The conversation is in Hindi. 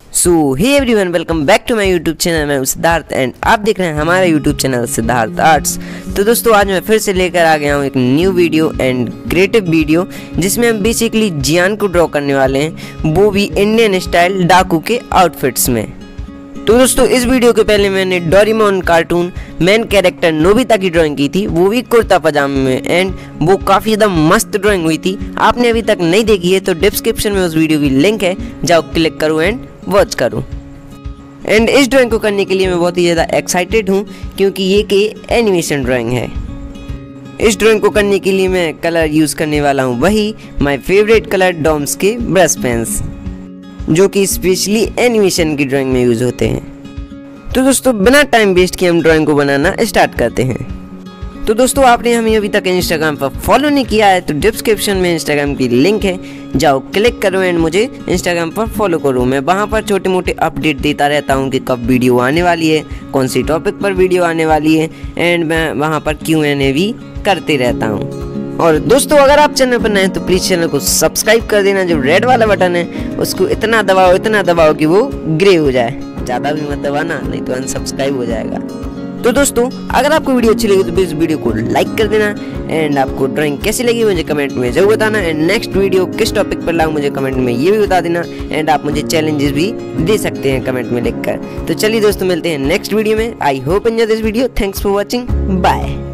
So hey everyone, welcome back to my YouTube channel. मैं हूं सिद्धार्थ एंड आप देख रहे हैं हमारा यूट्यूब चैनल सिद्धार्थ आर्ट्स। तो दोस्तों, आज मैं फिर से लेकर आ गया हूं एक new video and creative video, जिसमें हम बेसिकली जियान को ड्रॉ करने वाले हैं, वो भी इंडियन स्टाइल डाकू के आउटफिट्स में। तो दोस्तों, इस वीडियो के पहले मैंने Doraemon cartoon main character Nobita की ड्राइंग की थी, वो भी कुर्ता पजामे में, एंड वो काफ़ी ज़्यादा मस्त ड्राइंग हुई थी। आपने अभी तक नहीं देखी है तो डिस्क्रिप्शन में उस वीडियो की लिंक है, जाओ क्लिक करो एंड वॉच करूँ। एंड इस ड्राइंग को करने के लिए मैं बहुत ही ज़्यादा एक्साइटेड हूँ, क्योंकि ये कि एनिमेशन ड्राइंग है। इस ड्राइंग को करने के लिए मैं कलर यूज़ करने वाला हूँ वही माय फेवरेट कलर डॉम्स के ब्रश पेन्स, जो कि स्पेशली एनिमेशन की ड्राइंग में यूज़ होते हैं। तो दोस्तों, बिना टाइम वेस्ट किए हम ड्राइंग को बनाना स्टार्ट करते हैं। तो दोस्तों, आपने हमें अभी तक इंस्टाग्राम पर फॉलो नहीं किया है तो डिस्क्रिप्शन में इंस्टाग्राम की लिंक है, जाओ क्लिक करो एंड मुझे इंस्टाग्राम पर फॉलो करो। मैं वहाँ पर छोटे मोटे अपडेट देता रहता हूँ कि कब वीडियो आने वाली है, कौन सी टॉपिक पर वीडियो आने वाली है, एंड मैं वहाँ पर Q&A भी करते रहता हूँ। और दोस्तों, अगर आप चैनल पर नए हैं तो प्लीज़ चैनल को सब्सक्राइब कर देना। जो रेड वाला बटन है उसको इतना दबाओ कि वो ग्रे हो जाए। ज़्यादा भी मत दबाना, नहीं तो अनसब्सक्राइब हो जाएगा। तो दोस्तों, अगर आपको वीडियो अच्छी लगी तो प्लीज़ वीडियो को लाइक कर देना, एंड आपको ड्राइंग कैसी लगी मुझे कमेंट में जरूर बताना। एंड नेक्स्ट वीडियो किस टॉपिक पर लाऊं मुझे कमेंट में ये भी बता देना, एंड आप मुझे चैलेंजेस भी दे सकते हैं कमेंट में लिखकर। तो चलिए दोस्तों, मिलते हैं नेक्स्ट वीडियो में। I hope enjoy this video. Thanks for watching, bye.